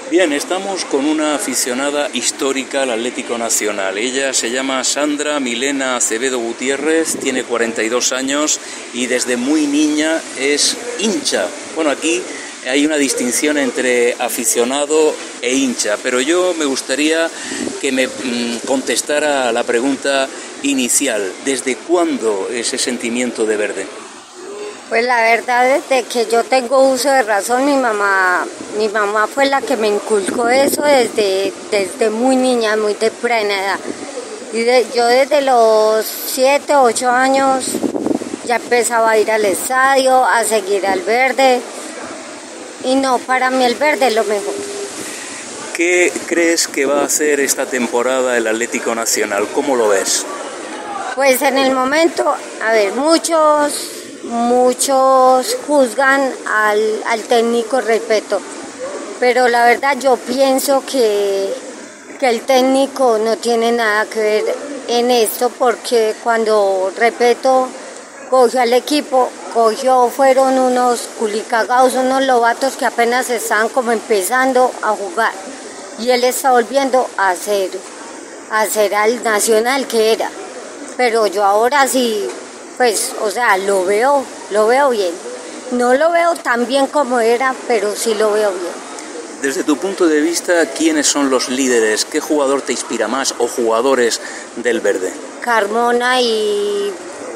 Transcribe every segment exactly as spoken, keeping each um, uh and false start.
Bien, estamos con una aficionada histórica al Atlético Nacional. Ella se llama Sandra Milena Acevedo Gutiérrez, tiene cuarenta y dos años y desde muy niña es hincha. Bueno, aquí hay una distinción entre aficionado e hincha, pero yo me gustaría que me mm, contestara a la pregunta inicial. ¿Desde cuándo ese sentimiento de verde? Pues la verdad, desde que yo tengo uso de razón, mi mamá, mi mamá fue la que me inculcó eso desde, desde muy niña, muy temprana edad. Y de, yo desde los siete, ocho años ya empezaba a ir al estadio, a seguir al verde. Y no, para mí el verde es lo mejor. ¿Qué crees que va a hacer esta temporada el Atlético Nacional? ¿Cómo lo ves? Pues en el momento, a ver, muchos... Muchos juzgan al, al técnico Repetto, pero la verdad yo pienso que, que el técnico no tiene nada que ver en esto, porque cuando Repetto cogió al equipo, cogió, fueron unos culicagados, unos lobatos que apenas estaban como empezando a jugar, y él está volviendo a ser, a ser al Nacional que era, pero yo ahora sí... Pues, o sea, lo veo, lo veo bien. No lo veo tan bien como era, pero sí lo veo bien. Desde tu punto de vista, ¿quiénes son los líderes? ¿Qué jugador te inspira más o jugadores del verde? Carmona y...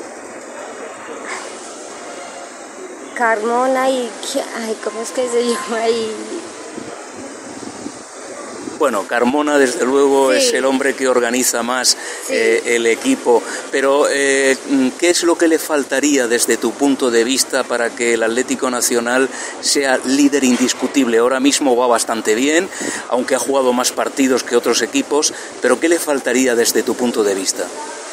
Carmona y... Ay, ¿cómo es que se llama ahí? Bueno, Carmona desde luego sí. Es el hombre que organiza más sí. eh, el equipo, pero eh, ¿qué es lo que le faltaría desde tu punto de vista para que el Atlético Nacional sea líder indiscutible? Ahora mismo va bastante bien, aunque ha jugado más partidos que otros equipos, pero ¿qué le faltaría desde tu punto de vista?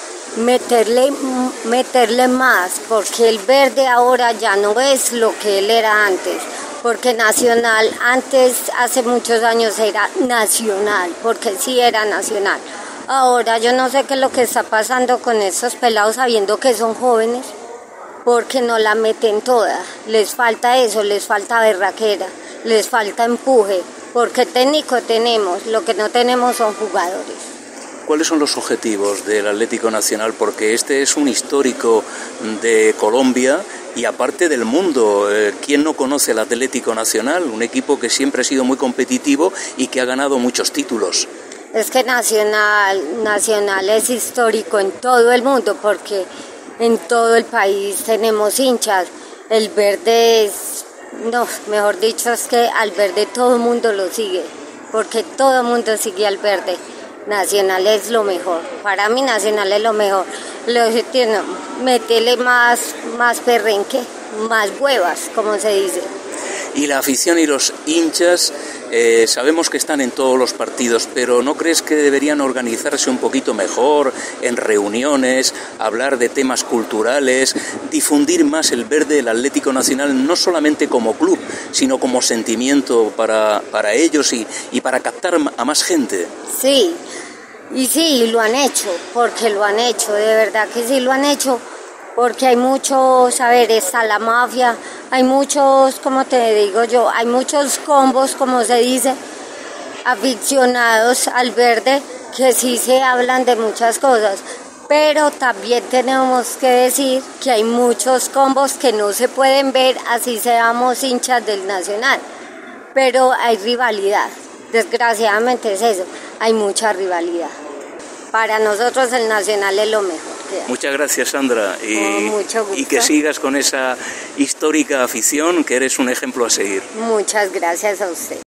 Meterle, meterle más, porque el verde ahora ya no es lo que él era antes. Porque Nacional antes, hace muchos años era Nacional, porque sí era Nacional. Ahora yo no sé qué es lo que está pasando con estos pelados sabiendo que son jóvenes, porque no la meten toda. Les falta eso, les falta berraquera, les falta empuje, porque técnico tenemos, lo que no tenemos son jugadores. ¿Cuáles son los objetivos del Atlético Nacional? Porque este es un histórico de Colombia y aparte del mundo. ¿Quién no conoce el Atlético Nacional? Un equipo que siempre ha sido muy competitivo y que ha ganado muchos títulos. Es que Nacional, Nacional es histórico en todo el mundo porque en todo el país tenemos hinchas. El verde es, no, mejor dicho, es que al verde todo el mundo lo sigue, porque todo el mundo sigue al verde. Nacional es lo mejor, para mí Nacional es lo mejor. Lo entiendo, métele más, más perrenque, más huevas, como se dice. Y la afición y los hinchas, eh, sabemos que están en todos los partidos, pero ¿no crees que deberían organizarse un poquito mejor en reuniones, hablar de temas culturales, difundir más el verde del Atlético Nacional, no solamente como club, sino como sentimiento para, para ellos y, y para captar a más gente? Sí, y sí, lo han hecho, porque lo han hecho, de verdad que sí lo han hecho. Porque hay muchos, a ver, está la mafia, hay muchos, como te digo yo, hay muchos combos, como se dice, aficionados al verde, que sí se hablan de muchas cosas, pero también tenemos que decir que hay muchos combos que no se pueden ver, así seamos hinchas del Nacional, pero hay rivalidad, desgraciadamente es eso, hay mucha rivalidad. Para nosotros el Nacional es lo mejor. Muchas gracias, Sandra, y, oh, mucho gusto. Y que sigas con esa histórica afición, que eres un ejemplo a seguir. Muchas gracias a usted.